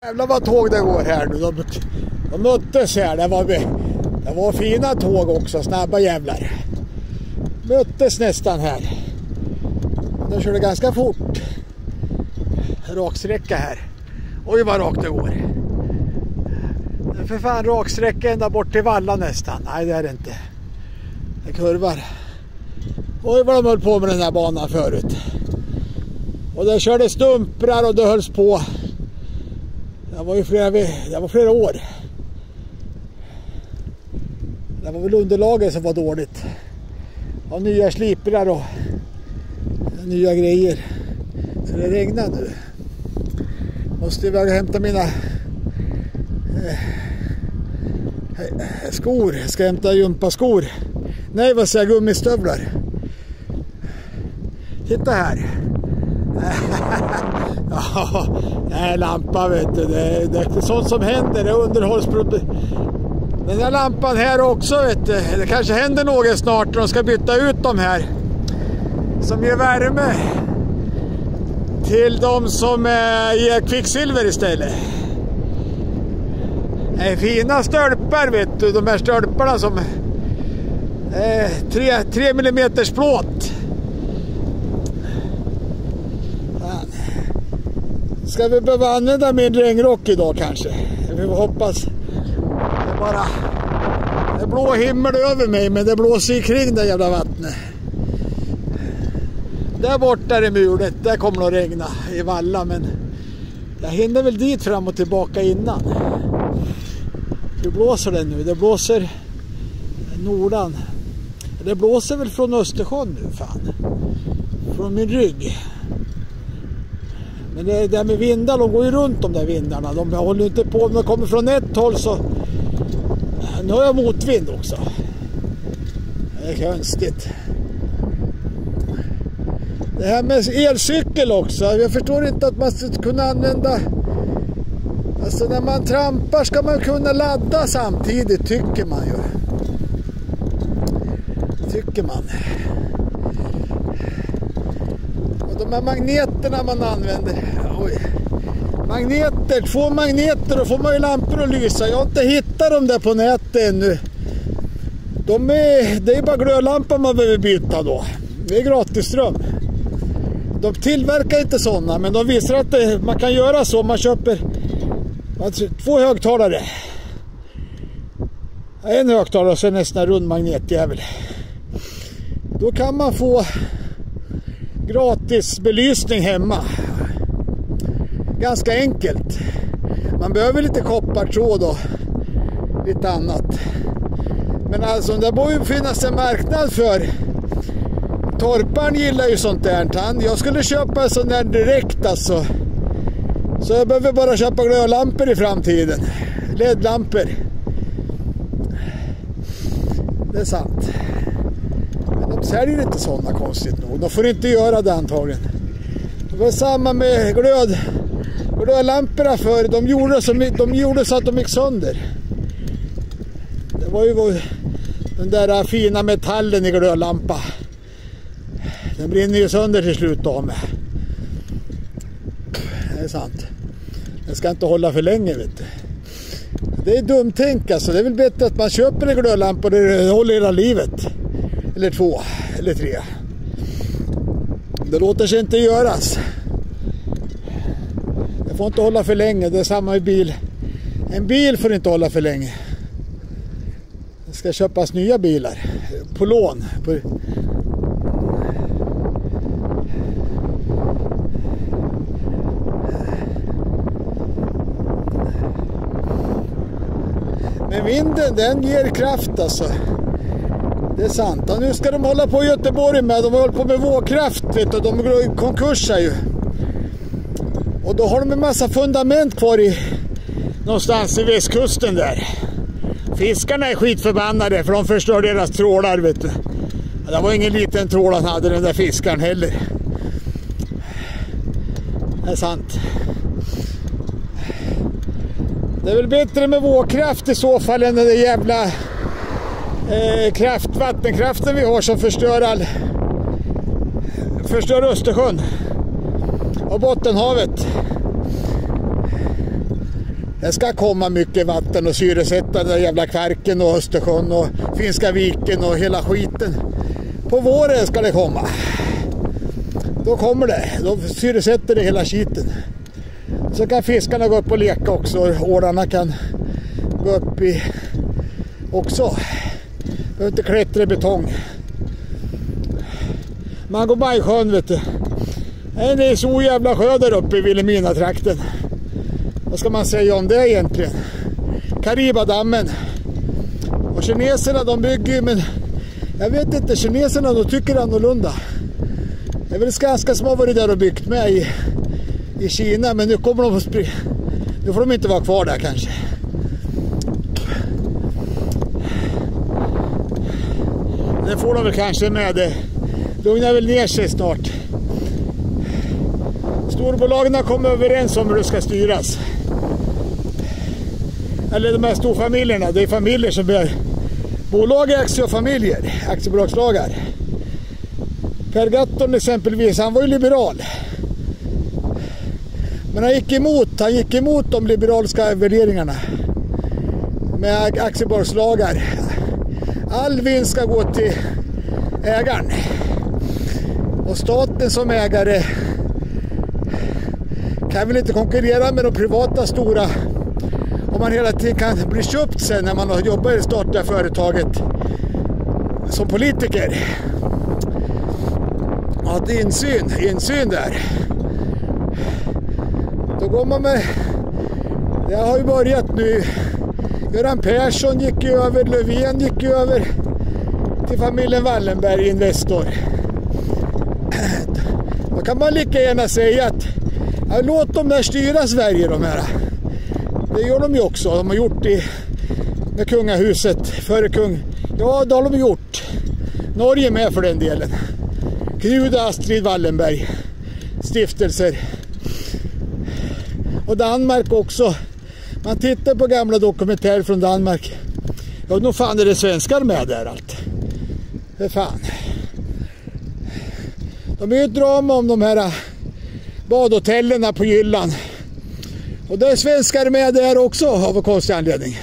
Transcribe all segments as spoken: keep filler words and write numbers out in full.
Jävlar vad tåg det går här nu. De, de möttes här. Det var, det var fina tåg också. Snabba jävlar. Möttes nästan här. De körde ganska fort. Raksträcka här. Oj vad rakt det går. Det är för fan raksträcka ända bort till Valla nästan. Nej det är det inte. Det kurvar. Oj vad de höll på med den här banan förut. Och det körde stumprar och det hölls på. Det var ju flera, det var flera år. Det var väl underlaget som var dåligt. Av nya sliprar och nya grejer. Så det regnar nu. Måste jag hämta mina eh, skor. Jag ska hämta gympaskor. Nej, vad säger jag? Gummistövlar. Titta här. Ja, det här lampan vet du. Det, det är sånt som händer. Det är underhållsproblem. Den här lampan här också vet du. Det kanske händer något snart när de ska byta ut de här. Som ger värme. Till de som eh, ger kvicksilver istället. Det är fina stölpar vet du. De här stölparna som eh, tre millimeter plåt. Ska vi behöva använda min regnrock idag kanske? Vi hoppas. Det är bara det är blå himmel över mig men det blåser kring det jävla vattnet. Där borta är mulet, där kommer det att regna i Valla men jag hinner väl dit fram och tillbaka innan. Hur blåser det nu? Det blåser nordan. Det blåser väl från Östersjön nu fan. Från min rygg. Men det där med vindar, de går ju runt de där vindarna. De håller inte på, om de kommer från ett håll så... Nu har jag motvind också. Det är konstigt. Det här med elcykel också. Jag förstår inte att man ska kunna använda... Alltså när man trampar ska man kunna ladda samtidigt, tycker man ju. Tycker man. Och de här magneterna man använder. Oj. Magneter, två magneter och får man ju lampor att lysa. Jag har inte hittat dem där på nätet ännu. De är, det är bara glödlampor man behöver byta då. Det är gratis ström. De tillverkar inte sådana, men de visar att det, man kan göra så. Man köper alltså, två högtalare. En högtalare och sen nästan rund magnetjävel. Då kan man få gratis belysning hemma. Ganska enkelt. Man behöver lite koppartråd och lite annat. Men alltså det borde ju finnas en marknad för. Torparn gillar ju sånt där. Jag skulle köpa en sån där direkt alltså. Så jag behöver bara köpa glödlampor i framtiden. L E D-lampor. Det är sant. Men de säljer inte sådana konstigt nog. De får inte göra det antagligen. Det var samma med glöd. Glödlamporna för de gjorde, som, de gjorde så att de gick sönder. Det var ju den där fina metallen i glödlampa. Den brinner ju sönder till slut då med. Det är sant. Den ska inte hålla för länge vet du. Det är dumt tänk alltså. Det är väl bättre att man köper en glödlampa och det håller hela livet. Eller två, eller tre. Det låter sig inte göras. Det får inte hålla för länge. Det är samma med bil. En bil får inte hålla för länge. Det ska köpas nya bilar. På lån. På... Men vinden den ger kraft alltså. Det är sant. Och nu ska de hålla på i Göteborg med. De håller på med vågkraft. Vet du. De går i konkurs här ju. Och då har de en massa fundament kvar i någonstans i västkusten där. Fiskarna är skitförbannade för de förstör deras trålar vet du. Det var ingen liten trål han hade den där fiskaren heller. Det är sant. Det är väl bättre med vågkraft i så fall än den där jävla eh, kraft, vattenkraften vi har som förstör all förstör Östersjön och Bottenhavet. Det ska komma mycket vatten och syresätta den jävla Kvarken och Östersjön och Finska viken och hela skiten. På våren ska det komma. Då kommer det. Då syresätter det hela skiten. Så kan fiskarna gå upp och leka också. Och ålarna kan gå upp i också. Behöver inte klättra i betong. Man går bara i sjön, vet du. Det är så jävla sjö där uppe i Vilhelmina-trakten. Vad ska man säga om det egentligen? Karibadammen. Och kineserna, de bygger, men jag vet inte, kineserna, de tycker annorlunda. Det är väl ganska som har varit där och byggt med i, i Kina, men nu kommer de att springa. Nu får de inte vara kvar där kanske. Det får de väl kanske med det. Lugnar väl ner sig snart. Storbolagen har kommit överens om hur det ska styras. Eller de här storfamiljerna, det är familjer som bär bolag, aktiefamiljer, aktiebolagslagar. Per Gatton exempelvis, han var ju liberal. Men han gick emot, han gick emot de liberalska värderingarna med aktiebolagslagar. All vinst ska gå till ägaren. Och staten som ägare kan väl inte konkurrera med de privata stora om man hela tiden kan bli köpt sen när man har jobbat i det statliga företaget som politiker. Att insyn, insyn där. Då går man med, det har ju börjat nu. Göran Persson gick ju över, Löfven gick ju över till familjen Wallenberg, Investor. Då kan man lika gärna säga att ja, låt dem där styra Sverige, de här. Det gör de ju också. De har gjort det med kungahuset före kung. Ja, det har de gjort. Norge med för den delen. Knut Astrid Wallenberg stiftelser. Och Danmark också. Man tittar på gamla dokumentärer från Danmark. Ja, nog fan är det svenskar med där allt. För fan. De är ju ett drama om de här badhotellerna på Jylland. Och det är svenskar med där också av en konstig anledning.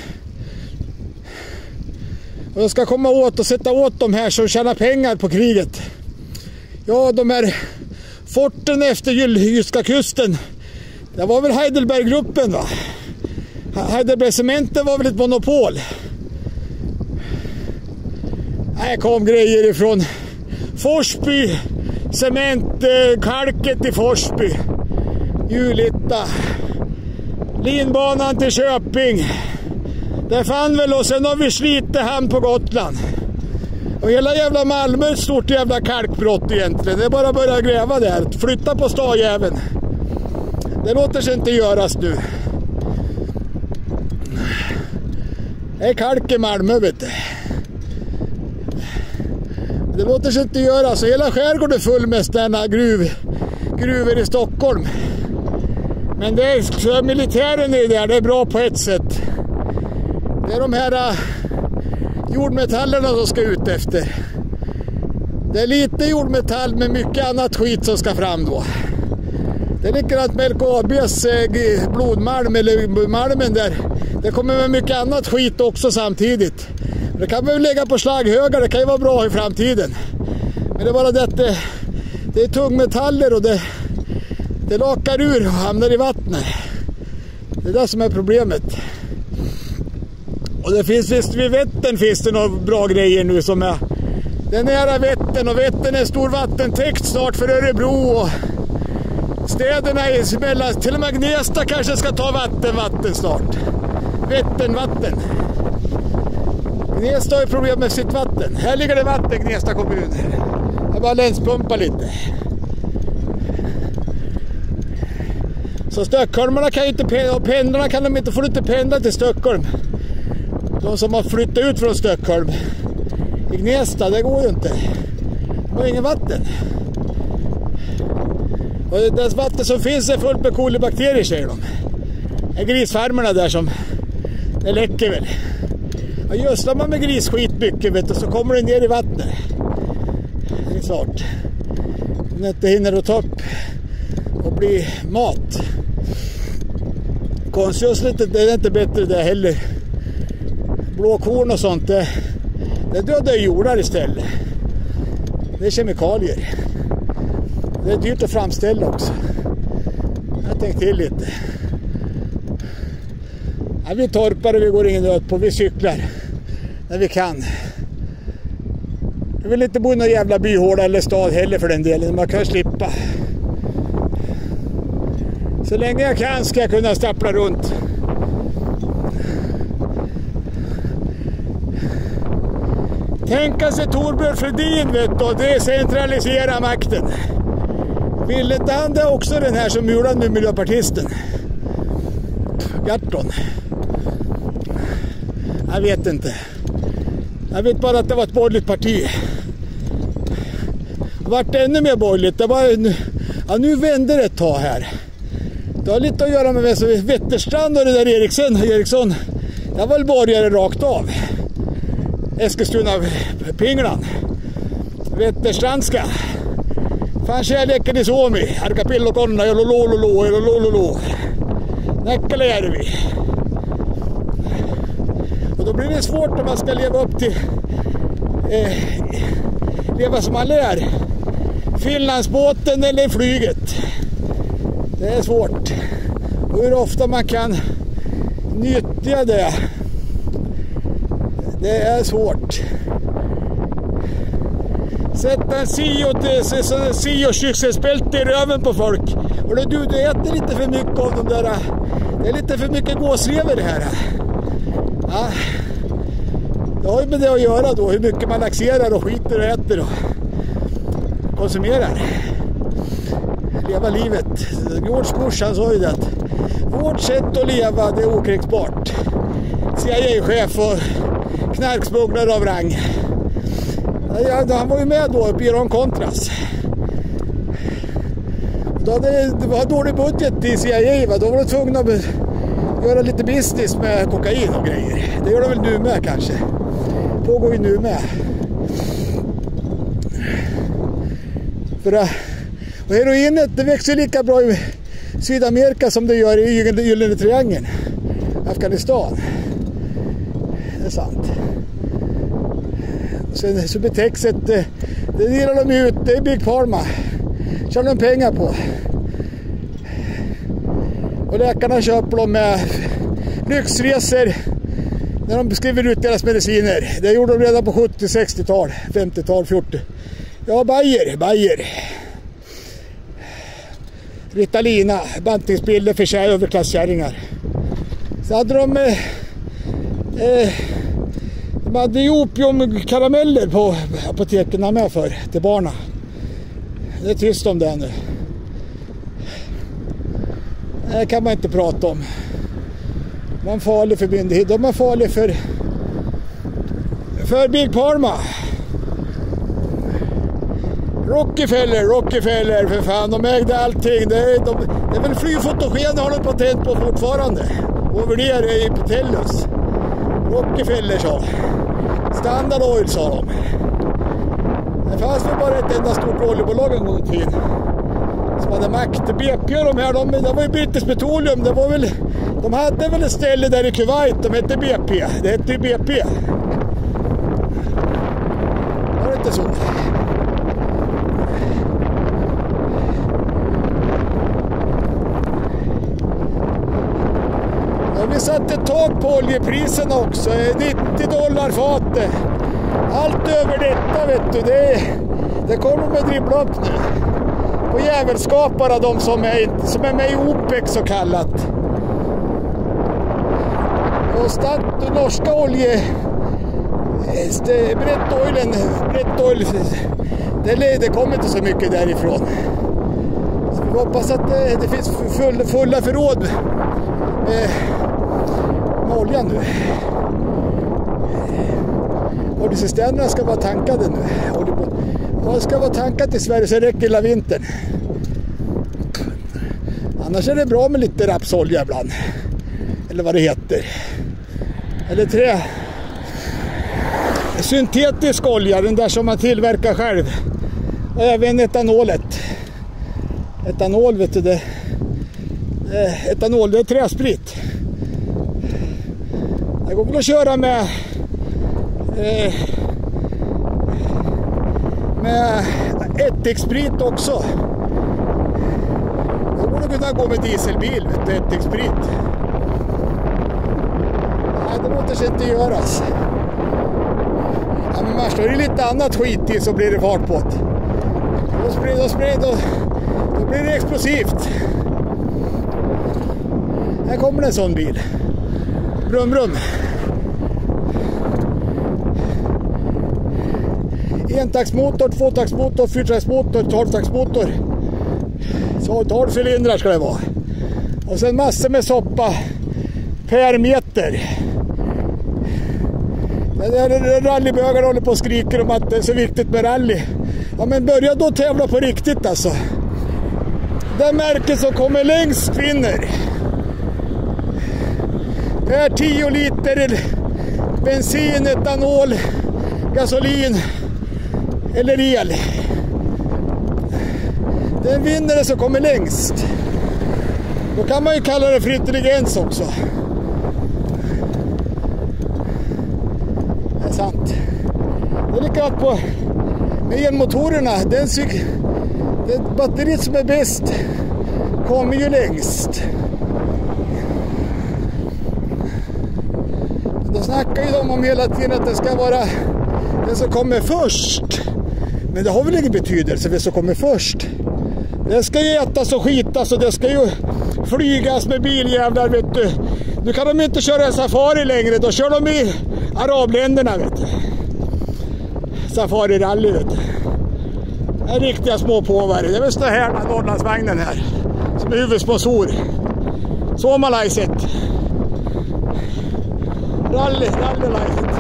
Och de ska komma åt och sätta åt de här som tjänar pengar på kriget. Ja, de här forten efter Jyska kusten. Det var väl Heidelberggruppen, va? Heidelbergcementen var väl ett monopol. Här kom grejer ifrån Forsby. Cement, kalket i Forsby. Julita. Linbanan till Köping. Det fann väl, och sen har vi Slitehamn på Gotland. Och hela jävla Malmö är ett stort jävla kalkbrott egentligen. Det är bara att börja gräva där. Flytta på stajäveln. Det låter sig inte göras nu. Det är kalk i Malmö, vet du. Det låter sig inte göras. Så hela skärgården är full med sådana gruv, gruvor i Stockholm. Men det är, militären är där, det är bra på ett sätt. Det är de här uh, jordmetallerna som ska ut efter. Det är lite jordmetall med mycket annat skit som ska fram då. Det är likadant med L K A B:s uh, blodmalm eller malmen där. Det kommer med mycket annat skit också samtidigt. Det kan man ju lägga på slaghögar, det kan ju vara bra i framtiden. Men det är bara det att det, det är tungmetaller och det, det lakar ur och hamnar i vattnet. Det är det som är problemet. Och det finns visst vid Vättern finns det några bra grejer nu som är. Det är nära Vättern och Vättern är stor vattentäkt snart för Örebro och städerna är mellan, till och med Gnesta kanske ska ta vatten, vatten snart. Vättern, vatten. Gnesta har ju problem med sitt vatten. Här ligger det vatten, Gnesta kommun. Jag bara länspumpa lite. Så stockholmarna kan ju inte pendla, och pendlarna kan de inte, får inte pendla till Stockholm. De som har flyttat ut från Stockholm i Gnesta, det går ju inte. De har ingen vatten. Och det vatten som finns är fullt med kolibakterier, säger de. Det är grisfarmerna där som det läcker väl. Och gödslar man med grisskit mycket, vet du, så kommer det ner i vattnet. Det är klart. Om det inte hinner att ta upp och bli mat. Konstgödsel, det är inte bättre det heller. Blåkorn och sånt, det, det dödar jordar istället. Det är kemikalier. Det är dyrt att framställa också. Jag tänkte till lite. Ja, vi torpar och vi går ingen nöd på. Vi cyklar när vi kan. Jag vill inte bo i någon jävla byhåla eller stad heller för den delen. Man kan slippa. Så länge jag kan ska jag kunna stappla runt. Tänka sig Torbjörn Fredin, vet du, och decentralisera makten. Ville inte han det också, den här som mulade med miljöpartisten? Garton. Jag vet inte. Jag vet bara att det var ett borgerligt parti. Det vart ännu mer borgerligt. Det var, ja, nu vänder det ett tag här. Det har lite att göra med Wetterstrand och det där Eriksson. Eriksson. Det var väl borgare rakt av. Eskilstuna Pinglan. Wetterstrandska. Fan kärleken i Suomi. Arkapillo konna ja lolololo ja lolololo. Näkkäläjärvi. Och då blir det svårt om man ska leva upp till eh, leva som man lär. Finlandsbåten eller flyget. Det är svårt. Och hur ofta man kan nyttja det. Det är svårt. Sätta en Sio-kyxelsbälte i röven på folk. Och du, du äter lite för mycket av de där. Det är lite för mycket gåslever det här. Ja. Det har ju med det att göra då. Hur mycket man laxerar och skiter och äter och konsumerar. Leva livet. George Bush, han sa ju det att vårt sätt att leva, det är okränkbart. C I A-chef och knarksmugglare av rang. Ja, han var ju med då uppe i Iran Contras. Då hade, det var dålig budget i C I A, va? Då var de tvungna att göra lite business med kokain och grejer. Det gör de väl nu med kanske. Pågår ju nu med. För det, och heroinet, det växer lika bra i Sydamerika som det gör i Gyllene Triangeln. Afghanistan. Det är sant. Sen så betäckset, det, det delar de ut, det är Big Pharma. Tjänar de pengar på. Och läkarna köper dem med lyxresor när de skriver ut deras mediciner. Det gjorde de redan på sjuttio-, sextiotal, femtiotal, fyrtio. Ja, Bayer, Bayer. Ritalina, bantningsbilder för tjej överklasskärringar. Så hade de... Eh, eh, de hade ju opiumkarameller på apoteken med för till barna. Det är tyst om det nu. Det kan man inte prata om. Man är farlig för myndighet. De är farliga för för Big Pharma. Rockefeller, Rockefeller för fan. De ägde allting. Det är, de, det är väl flygfotogen har de patent på fortfarande. Över där i Petellus. Rockefeller sa. Standard Oil sa de. Det fanns väl bara ett enda stort oljebolag en gång i tiden som hade makt. B P och de här, de, det var ju British Petroleum. Det var väl, de hade väl ett ställe där i Kuwait. De hette B P. Det hette ju B P. Var det inte så? Ja, vi satte tak på oljepriserna också. nittio dollar fatet. Allt över detta, vet du, det, det kommer de att dribbla upp nu. Och jävelskapare, de som är, som är med i OPEC så kallat. Och stat, norska olje... Brett Oilen, Brett Oil, det, det kommer inte så mycket därifrån. Så vi hoppas att det, det finns full, fulla förråd med, med oljan nu. Oljecisternerna ska vara tankade nu. De ska vara tankat i Sverige så räcker hela vintern. Annars är det bra med lite rapsolja ibland. Eller vad det heter. Eller trä. Syntetisk olja, den där som man tillverkar själv. Och även etanolet. Etanol, vet du det. Etanol, det är träsprit. Det går väl att köra med eh, med ättiksprit också. Jag borde kunna gå med dieselbil, vet du, ättiksprit. Nej, det låter sig inte göras. Ja, men man slår ju lite annat skit i så blir det fart på det. Då sprider, då sprider, då, då blir det explosivt. Här kommer en sån bil. Brum brum. Entaktsmotor, tvåtaktsmotor, fyrtaktsmotor, tolvtaktsmotor. Så tolv cylindrar ska det vara. Och sen massor med soppa per meter. Rallybögar håller på och skriker om att det är så viktigt med rally. Ja, men börja då tävla på riktigt alltså. Det märket som kommer längst vinner. Per tio liter bensin, etanol, gasolin eller el. Den vinnare som kommer längst. Då kan man ju kalla det för intelligens också. Det är sant. Det är likadant på med elmotorerna. Den, den batteriet som är bäst kommer ju längst. Då snackar ju de om hela tiden att det ska vara den som kommer först. Men det har väl ingen betydelse vem som kommer först. Det ska ju ätas och skitas och det ska ju flygas med biljävlar, vet du. Nu kan de inte köra en safari längre, då kör de i arabländerna, vet du. Safari-rally, vet du. Det är riktiga små påvar. Det är väl stå här med Norrlandsvagnen här. Som är huvudsponsor. Så man har sett. Rally, rally-liset.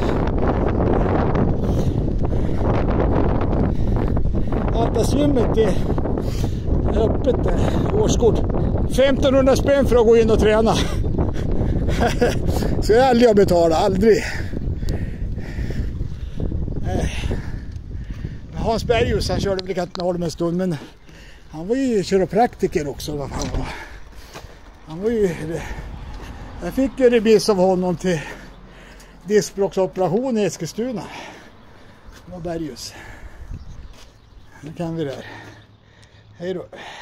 Atlasgymmet är öppet där. Årskort. femtonhundra spänn för att gå in och träna. Så jag aldrig har betalat, aldrig. Hans Berghus, han körde väl Katrineholm en stund, men han var ju kiropraktiker också. Vad fan var. Han var ju... Jag fick ju remiss av honom till diskbråcksoperation i Eskilstuna. Det var Berghus. Nu kan vi där. Hej då.